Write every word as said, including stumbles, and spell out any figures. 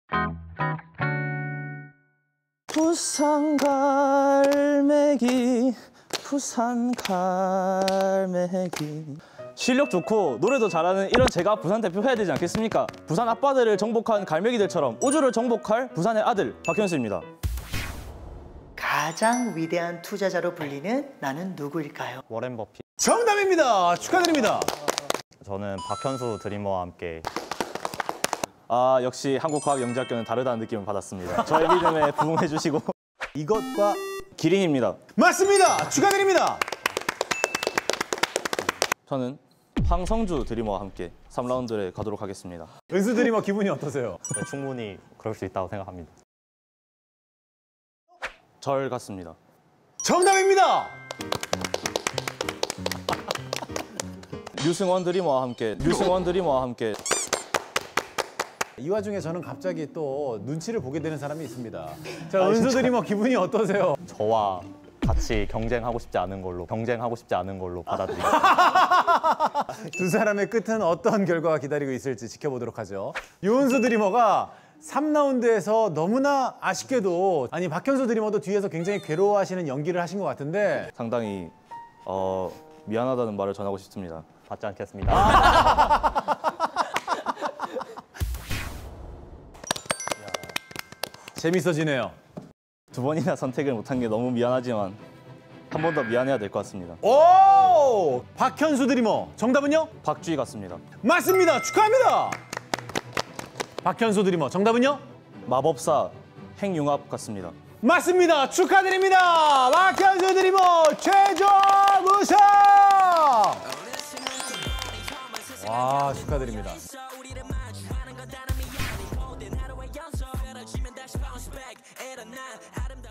부산 갈매기 부산 갈매기. 실력 좋고 노래도 잘하는 이런 제가 부산 대표 해야 되지 않겠습니까? 부산 아빠들을 정복한 갈매기들처럼 우주를 정복할 부산의 아들 박현수입니다. 가장 위대한 투자자로 불리는 나는 누구일까요? 워렌 버핏. 정답입니다. 축하드립니다. 저는 박현수 드리머와 함께. 아, 역시 한국과학영재학교는 다르다는 느낌을 받았습니다. 저의 믿음에 부응해 주시고. 이것과 기린입니다. 맞습니다. 축하드립니다. 저는 황성주 드리머와 함께 삼 라운드에 가도록 하겠습니다. 은수 드리머 기분이 어떠세요? 네, 충분히 그럴 수 있다고 생각합니다. 절 같습니다. 정답입니다. 류승원 드리머와 함께 류승원 드리머와 함께. 이 와중에 저는 갑자기 또 눈치를 보게 되는 사람이 있습니다. 자, 은수 드리머 기분이 어떠세요? 저와 같이 경쟁하고 싶지 않은 걸로 경쟁하고 싶지 않은 걸로 받아들입니다. 두 사람의 끝은 어떤 결과가 기다리고 있을지 지켜보도록 하죠. 유은수 드리머가 삼 라운드에서 너무나 아쉽게도 아니 박현수 드리머도 뒤에서 굉장히 괴로워하시는 연기를 하신 것 같은데 상당히 어, 미안하다는 말을 전하고 싶습니다. 받지 않겠습니다. 재밌어지네요. 두 번이나 선택을 못한 게 너무 미안하지만 한 번 더 미안해야 될 것 같습니다. 오! 박현수 드리머 정답은요? 박주희 같습니다. 맞습니다. 축하합니다. 박현수 드리머 정답은요? 마법사 행융합 같습니다. 맞습니다. 축하드립니다. 박현수 드리머 최종 우승! 와, 축하드립니다. bounce back, and a nine, out of the